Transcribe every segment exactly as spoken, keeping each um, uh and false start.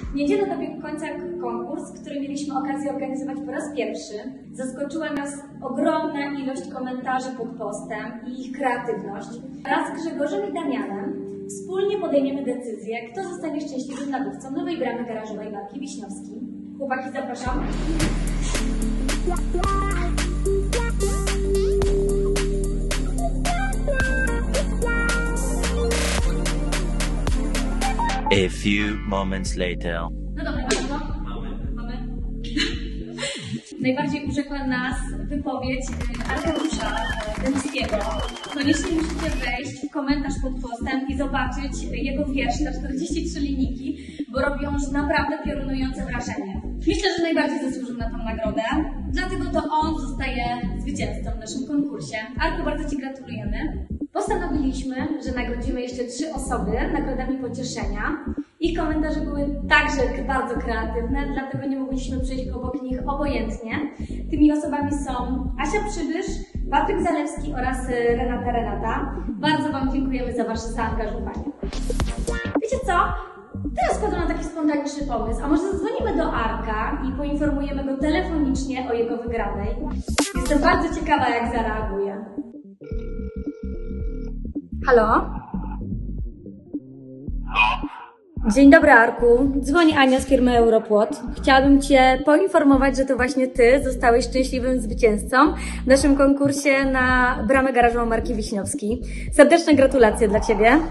W niedzielę dobiegł końca konkurs, który mieliśmy okazję organizować po raz pierwszy. Zaskoczyła nas ogromna ilość komentarzy pod postem i ich kreatywność. Wraz z Grzegorzem i Damianem wspólnie podejmiemy decyzję, kto zostanie szczęśliwym nabywcą nowej bramy garażowej marki Wiśniowski. Chłopaki, zapraszam. A few moments later. No dobra, no. Mamy. Najbardziej urzekła nas wypowiedź Arkadiusza Dębskiego. Koniecznie musicie wejść w komentarz pod postem i zobaczyć jego wiersz na czterdzieści trzy linijki, bo robią już naprawdę piorunujące wrażenie. Myślę, że najbardziej zasłużył na tą nagrodę, dlatego to on zostaje zwycięzcą w naszym konkursie. Arku, bardzo Ci gratulujemy. Postanowiliśmy, że nagrodzimy jeszcze trzy osoby nagrodami pocieszenia. Ich komentarze były także bardzo kreatywne, dlatego nie mogliśmy przejść obok nich obojętnie. Tymi osobami są Asia Przybysz, Patryk Zalewski oraz Renata Renata. Bardzo Wam dziękujemy za Wasze zaangażowanie. Wiecie co? Teraz wpadłam na taki spontaniczny pomysł, a może zadzwonimy do Arka i poinformujemy go telefonicznie o jego wygranej. Jestem bardzo ciekawa, jak zareaguje. Halo? No. Dzień dobry, Arku. Dzwoni Ania z firmy Europłot. Chciałabym Cię poinformować, że to właśnie Ty zostałeś szczęśliwym zwycięzcą w naszym konkursie na bramę garażową marki Wiśniowski. Serdeczne gratulacje dla Ciebie.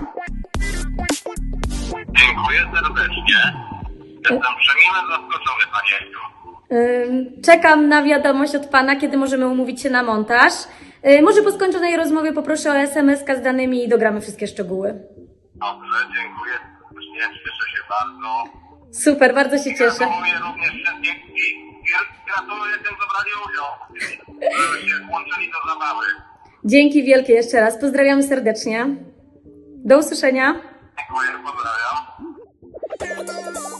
Dziękuję serdecznie. Jestem przemiłe zaskoczony, panienko. Czekam na wiadomość od Pana, kiedy możemy umówić się na montaż. Może po skończonej rozmowie poproszę o es em es ka z danymi i dogramy wszystkie szczegóły. Dobrze, dziękuję. Cieszę się bardzo. Super, bardzo się cieszę. Gratuluję również wszystkim i gratuluję tym, co brali udział. Że się włączyli do zabawy. Dzięki wielkie jeszcze raz. Pozdrawiamy serdecznie. Do usłyszenia. Dziękuję, pozdrawiam.